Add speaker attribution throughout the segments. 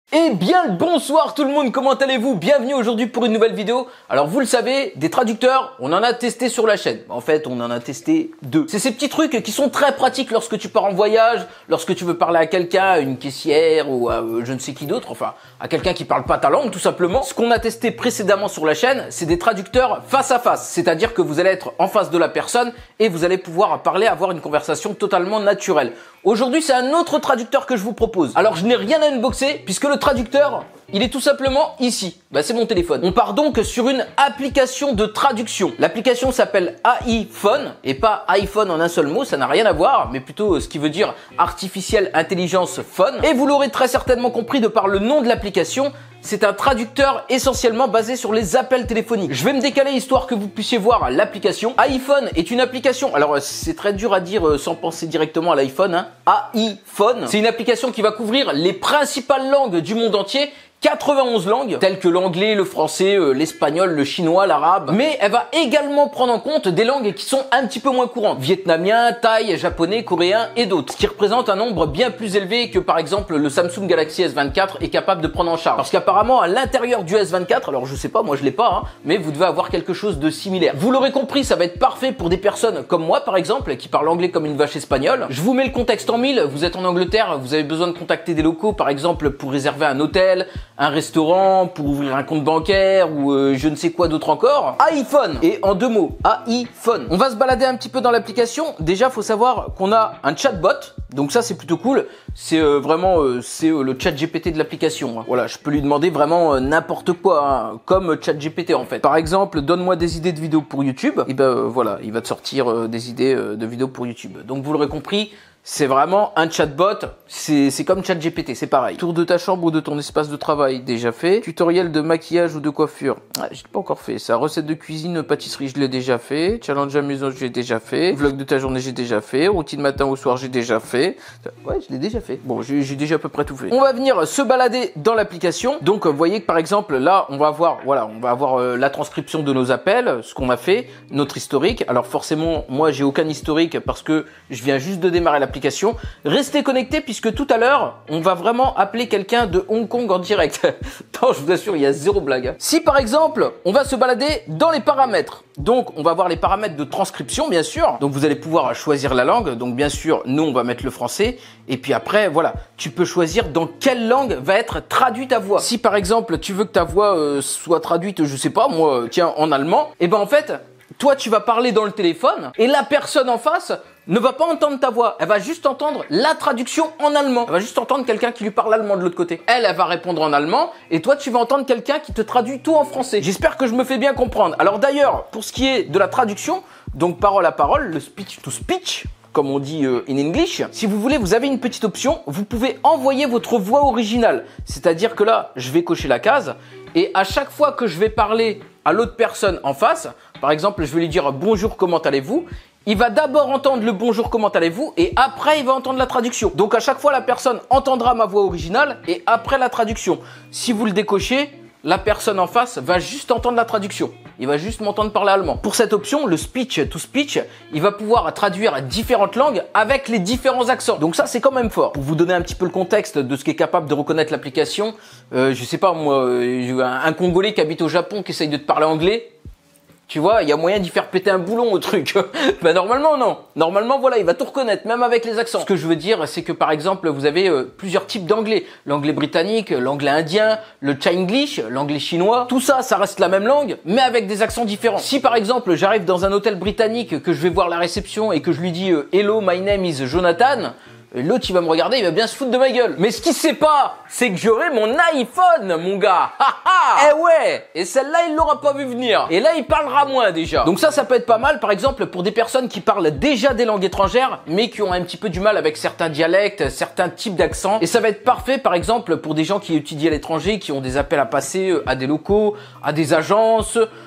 Speaker 1: Eh bien le bonsoir tout le monde, comment allez-vous? Bienvenue aujourd'hui pour une nouvelle vidéo. Alors vous le savez, des traducteurs, on en a testé sur la chaîne. En fait, on en a testé 2. C'est ces petits trucs qui sont très pratiques lorsque tu pars en voyage, lorsque tu veux parler à quelqu'un, à une caissière ou à je ne sais qui d'autre, enfin à quelqu'un qui parle pas ta langue tout simplement. Ce qu'on a testé précédemment sur la chaîne, c'est des traducteurs face à face. C'est-à-dire que vous allez être en face de la personne et vous allez pouvoir parler, avoir une conversation totalement naturelle. Aujourd'hui, c'est un autre traducteur que je vous propose. Alors, je n'ai rien à unboxer puisque le traducteur, il est tout simplement ici. C'est mon téléphone. On part donc sur une application de traduction. L'application s'appelle AI-Phone et pas iPhone en un seul mot, ça n'a rien à voir, mais plutôt ce qui veut dire Artificial Intelligence Phone. Et vous l'aurez très certainement compris de par le nom de l'application, c'est un traducteur essentiellement basé sur les appels téléphoniques. Je vais me décaler histoire que vous puissiez voir l'application. AI-Phone est une application, alors c'est très dur à dire sans penser directement à l'iPhone, hein. AI-Phone, c'est une application qui va couvrir les principales langues du monde entier. 91 langues, telles que l'anglais, le français, l'espagnol, le chinois, l'arabe. Mais elle va également prendre en compte des langues qui sont un petit peu moins courantes. Vietnamien, thaï, japonais, coréen et d'autres. Ce qui représente un nombre bien plus élevé que par exemple le Samsung Galaxy S24 est capable de prendre en charge. Parce qu'apparemment à l'intérieur du S24, alors je sais pas, moi je l'ai pas, hein, mais vous devez avoir quelque chose de similaire. Vous l'aurez compris, ça va être parfait pour des personnes comme moi par exemple, qui parlent anglais comme une vache espagnole. Je vous mets le contexte en mille, vous êtes en Angleterre, vous avez besoin de contacter des locaux par exemple pour réserver un hôtel, un restaurant, pour ouvrir un compte bancaire ou je ne sais quoi d'autre encore. AI-Phone. Et en deux mots, AI-Phone. On va se balader un petit peu dans l'application. Déjà, faut savoir qu'on a un chatbot. Donc ça, c'est plutôt cool. C'est vraiment le chat GPT de l'application. Hein. Voilà, je peux lui demander vraiment n'importe quoi, hein, comme chat GPT en fait. Par exemple, donne-moi des idées de vidéos pour YouTube. Et ben voilà, il va te sortir des idées de vidéos pour YouTube. Donc vous l'aurez compris, c'est vraiment un chatbot, c'est comme ChatGPT, c'est pareil. Tour de ta chambre ou de ton espace de travail, déjà fait. Tutoriel de maquillage ou de coiffure, j'ai pas encore fait ça. Recette de cuisine, pâtisserie, je l'ai déjà fait. Challenge amusant, j'ai déjà fait. Vlog de ta journée, j'ai déjà fait. Routine matin ou soir, j'ai déjà fait. Ouais, je l'ai déjà fait. Bon, j'ai déjà à peu près tout fait. On va venir se balader dans l'application. Donc, vous voyez que par exemple, là, on va avoir, voilà, on va avoir la transcription de nos appels, ce qu'on a fait, notre historique. Alors forcément, moi, j'ai aucun historique parce que je viens juste de démarrer l'application. Restez connectés puisque tout à l'heure, on va vraiment appeler quelqu'un de Hong Kong en direct. Non, je vous assure, il y a zéro blague. Si par exemple, on va se balader dans les paramètres. Donc, on va voir les paramètres de transcription, bien sûr. Donc, vous allez pouvoir choisir la langue. Donc, bien sûr, nous, on va mettre le français. Et puis après, voilà, tu peux choisir dans quelle langue va être traduite ta voix. Si par exemple, tu veux que ta voix soit traduite, je sais pas, moi, tiens, en allemand, et ben en fait, toi, tu vas parler dans le téléphone et la personne en face ne va pas entendre ta voix. Elle va juste entendre la traduction en allemand. Elle va juste entendre quelqu'un qui lui parle allemand de l'autre côté. Elle va répondre en allemand et toi, tu vas entendre quelqu'un qui te traduit tout en français. J'espère que je me fais bien comprendre. Alors d'ailleurs, pour ce qui est de la traduction, donc parole à parole, le speech to speech, comme on dit in English, si vous voulez, vous avez une petite option. Vous pouvez envoyer votre voix originale. C'est-à-dire que là, je vais cocher la case et à chaque fois que je vais parler à l'autre personne en face, par exemple, je vais lui dire bonjour, comment allez-vous? Il va d'abord entendre le bonjour, comment allez-vous? Et après, il va entendre la traduction. Donc, à chaque fois, la personne entendra ma voix originale et après la traduction. Si vous le décochez, la personne en face va juste entendre la traduction. Il va juste m'entendre parler allemand. Pour cette option, le speech to speech, il va pouvoir traduire différentes langues avec les différents accents. Donc ça, c'est quand même fort. Pour vous donner un petit peu le contexte de ce qu'est capable de reconnaître l'application, je sais pas moi, un Congolais qui habite au Japon qui essaye de te parler anglais, tu vois, il y a moyen d'y faire péter un boulon au truc. Ben normalement non. Normalement voilà, il va tout reconnaître, même avec les accents. Ce que je veux dire, c'est que par exemple, vous avez plusieurs types d'anglais. L'anglais britannique, l'anglais indien, le Chinglish, l'anglais chinois. Tout ça, ça reste la même langue, mais avec des accents différents. Si par exemple, j'arrive dans un hôtel britannique, que je vais voir la réception et que je lui dis « Hello, my name is Jonathan », l'autre, il va me regarder, il va bien se foutre de ma gueule. Mais ce qu'il sait pas, c'est que j'aurai mon iPhone, mon gars. Eh ouais. Et celle-là, il l'aura pas vu venir. Et là, il parlera moins déjà. Donc ça peut être pas mal, par exemple, pour des personnes qui parlent déjà des langues étrangères, mais qui ont un petit peu du mal avec certains dialectes, certains types d'accents. Et ça va être parfait, par exemple, pour des gens qui étudient à l'étranger, qui ont des appels à passer à des locaux, à des agences,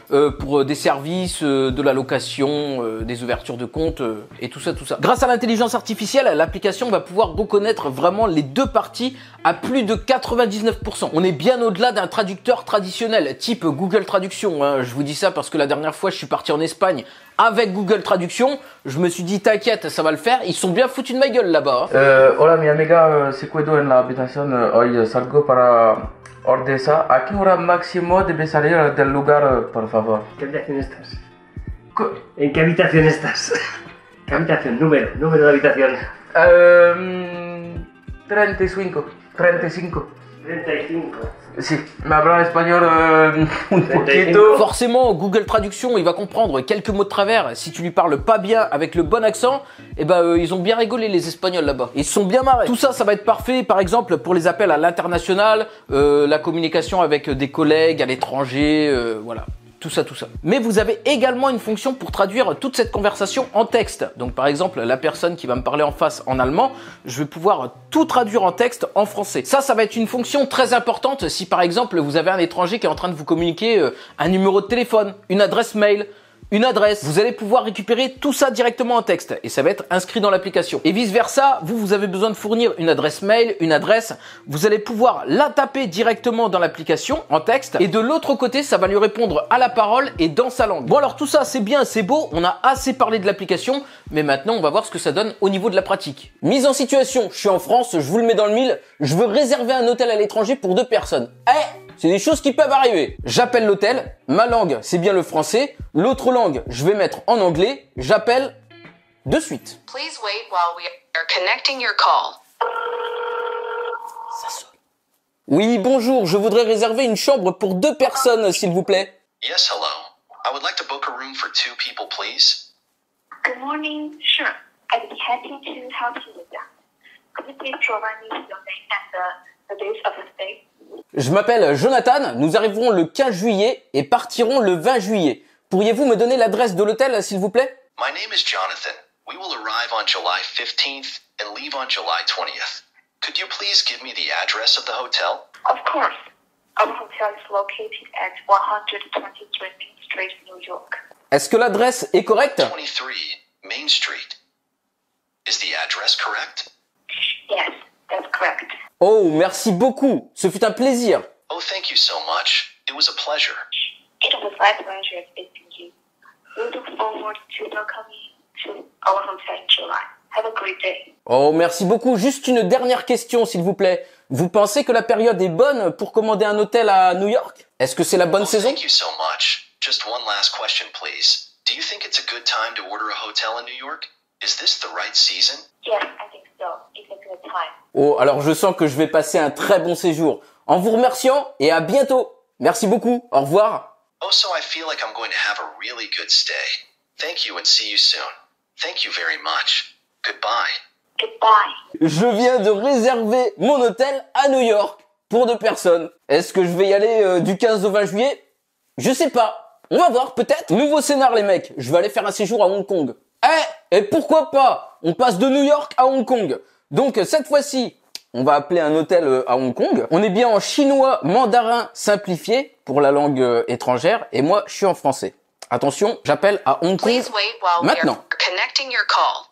Speaker 1: pour des services, de la location, des ouvertures de comptes et tout ça, tout ça. Grâce à l'intelligence artificielle, l'application va pouvoir reconnaître vraiment les deux parties à plus de 99%. On est bien au-delà d'un traducteur traditionnel, type Google Traduction. Hein. Je vous dis ça parce que la dernière fois, je suis parti en Espagne avec Google Traduction. Je me suis dit, t'inquiète, ça va le faire. Ils sont bien foutus de ma gueule là-bas. Hein.
Speaker 2: Hola, mi amiga, si puedo en la habitación hoy salgo para Ordesa. ¿A qué hora máximo debe salir del lugar, por favor?
Speaker 3: ¿Qué habitación estás? ¿En qué habitación estás? ¿Qué habitación? Número de habitación.
Speaker 2: 35.
Speaker 3: 35.
Speaker 2: Si, me habla espagnol un poquito.
Speaker 1: Forcément, Google Traduction, il va comprendre quelques mots de travers. Si tu lui parles pas bien avec le bon accent, eh ben, ils ont bien rigolé les Espagnols là-bas. Ils se sont bien marrés. Tout ça, ça va être parfait, par exemple, pour les appels à l'international, la communication avec des collègues à l'étranger, voilà. Tout ça, tout ça. Mais vous avez également une fonction pour traduire toute cette conversation en texte. Donc par exemple, la personne qui va me parler en face en allemand, je vais pouvoir tout traduire en texte en français. Ça va être une fonction très importante si par exemple vous avez un étranger qui est en train de vous communiquer un numéro de téléphone, une adresse mail, une adresse. Vous allez pouvoir récupérer tout ça directement en texte et ça va être inscrit dans l'application. Et vice versa, vous avez besoin de fournir une adresse mail, une adresse. Vous allez pouvoir la taper directement dans l'application en texte et de l'autre côté, ça va lui répondre à la parole et dans sa langue. Bon alors tout ça, c'est bien, c'est beau. On a assez parlé de l'application, mais maintenant on va voir ce que ça donne au niveau de la pratique. Mise en situation, je suis en France, je vous le mets dans le mille. Je veux réserver un hôtel à l'étranger pour 2 personnes. C'est des choses qui peuvent arriver. J'appelle l'hôtel, ma langue c'est bien le français, l'autre langue je vais mettre en anglais, j'appelle de suite.
Speaker 4: Please wait while we are connecting your call.
Speaker 1: Ça sonne. Oui, bonjour, je voudrais réserver une chambre pour 2 personnes s'il vous plaît.
Speaker 5: Yes, hello. I would like to book a room for 2 people, please.
Speaker 6: Good morning. Sure. I'd be happy to help you with that. Could you please provide me with your name and the dates of the stay?
Speaker 1: Je m'appelle Jonathan, nous arriverons le 15 juillet et partirons le 20 juillet. Pourriez-vous me donner l'adresse de l'hôtel s'il vous plaît?
Speaker 5: My name is Jonathan. We will arrive on July 15th and leave on July 20th. Could you please give me the address of the hotel?
Speaker 6: Of course. Our hotel is located at 123 Main Street, New York.
Speaker 1: Est-ce que l'adresse est correcte?
Speaker 5: 23 Main Street. Is the address correct?
Speaker 6: Yes, that's correct.
Speaker 1: Oh, merci beaucoup. Ce fut un plaisir.
Speaker 5: Oh, thank you so much. It was a pleasure.
Speaker 6: It was my pleasure speaking to you. We look forward to welcoming you to our hotel in July. Have a great day.
Speaker 1: Oh, merci beaucoup. Juste une dernière question, s'il vous plaît. Vous pensez que la période est bonne pour commander un hôtel à New York? Est-ce que c'est la bonne
Speaker 5: Oh,
Speaker 1: saison?
Speaker 5: thank you so much. Just one last question, please. Do you think it's a good time to order a hotel in New York? Is this the right season?
Speaker 6: Yes, I think so. It's a good time.
Speaker 1: Oh, alors je sens que je vais passer un très bon séjour. En vous remerciant et à bientôt. Merci beaucoup. Au revoir.
Speaker 5: Oh, so I feel like I'm going to have a really good stay. Thank you and see you soon. Thank you very much. Goodbye.
Speaker 6: Goodbye.
Speaker 1: Je viens de réserver mon hôtel à New York pour 2 personnes. Est-ce que je vais y aller du 15 au 20 juillet? Je sais pas. On va voir peut-être. Nouveau scénar les mecs. Je vais aller faire un séjour à Hong Kong. Et pourquoi pas? On passe de New York à Hong Kong. Donc cette fois-ci, on va appeler un hôtel à Hong Kong. On est bien en chinois mandarin simplifié pour la langue étrangère. Et moi, je suis en français. Attention, j'appelle à Hong Kong
Speaker 4: Please wait while we
Speaker 1: maintenant.
Speaker 4: are connecting your call.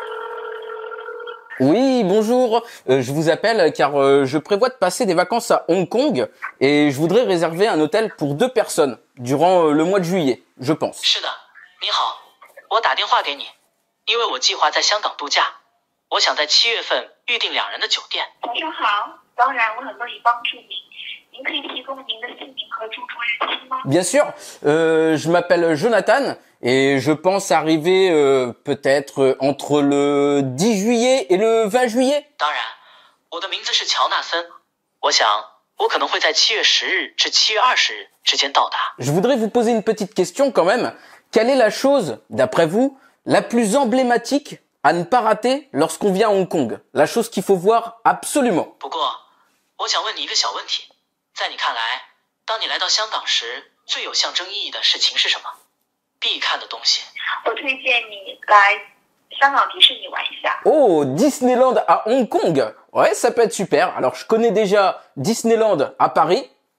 Speaker 1: Oui, bonjour. Je vous appelle car je prévois de passer des vacances à Hong Kong et je voudrais réserver un hôtel pour 2 personnes durant le mois de juillet, je pense.
Speaker 7: 是的，你好，我打电话给你，因为我计划在香港度假，我想在7月份预订2人的酒店。
Speaker 6: 早上好，当然我很乐意帮助你。您可以提供您的姓名和入住日期吗？
Speaker 1: Bien sûr, je m'appelle Jonathan et je pense arriver peut-être entre le 10 juillet et le 20 juillet.
Speaker 7: 当然，我的名字是乔纳森，我想我可能会在7月10日至7月20日之间到达。
Speaker 1: Je voudrais vous poser une petite question quand même. Quelle est la chose, d'après vous, la plus emblématique à ne pas rater lorsqu'on vient à Hong Kong? La chose qu'il faut voir absolument.
Speaker 7: 不过，我想问你一个小问题，在你看来，当你来到香港时，最有象征意义的事情是什么？必看的东西。
Speaker 6: 我推荐你来香港迪士尼玩一下。
Speaker 1: Oh, Disneyland à Hong Kong. Ouais, ça peut être super. Alors, je connais déjà Disneyland à Paris.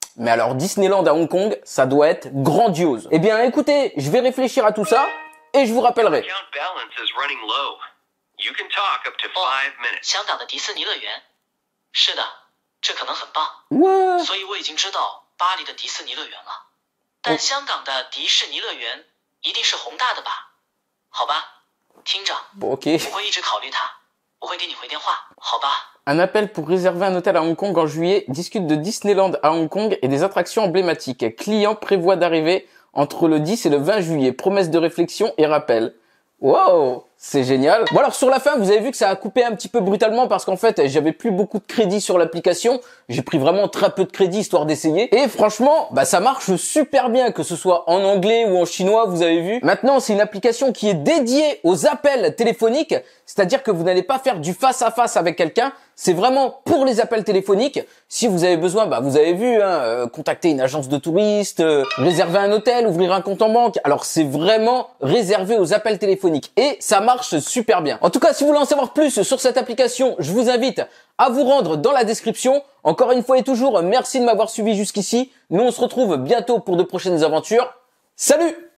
Speaker 1: Mais alors Disneyland à Hong Kong, ça doit être grandiose. Eh bien écoutez, je vais réfléchir à tout ça et je vous rappellerai.
Speaker 5: Account balance is running low. You can talk up to 5 minutes.
Speaker 7: 香港的迪士尼乐园，是的，这可能很棒。
Speaker 1: Ouais.
Speaker 7: 所以我已经知道巴黎的迪士尼乐园了，但香港的迪士尼乐园一定是宏大的吧？好吧，听着，
Speaker 1: Bon, ok.
Speaker 7: 我会一直考虑它，我会给你回电话，好吧？
Speaker 1: Un appel pour réserver un hôtel à Hong Kong en juillet discute de Disneyland à Hong Kong et des attractions emblématiques. Client prévoit d'arriver entre le 10 et le 20 juillet. Promesse de réflexion et rappel. Wow, c'est génial. Bon alors sur la fin, vous avez vu que ça a coupé un petit peu brutalement parce qu'en fait, j'avais plus beaucoup de crédit sur l'application. J'ai pris vraiment très peu de crédit histoire d'essayer. Et franchement, bah ça marche super bien, que ce soit en anglais ou en chinois, vous avez vu. Maintenant, c'est une application qui est dédiée aux appels téléphoniques. C'est-à-dire que vous n'allez pas faire du face à face avec quelqu'un. C'est vraiment pour les appels téléphoniques. Si vous avez besoin, bah vous avez vu, contacter une agence de touristes, réserver un hôtel, ouvrir un compte en banque. Alors c'est vraiment réservé aux appels téléphoniques et ça marche super bien. En tout cas, si vous voulez en savoir plus sur cette application, je vous invite à vous rendre dans la description. Encore une fois et toujours, merci de m'avoir suivi jusqu'ici. Nous on se retrouve bientôt pour de prochaines aventures. Salut!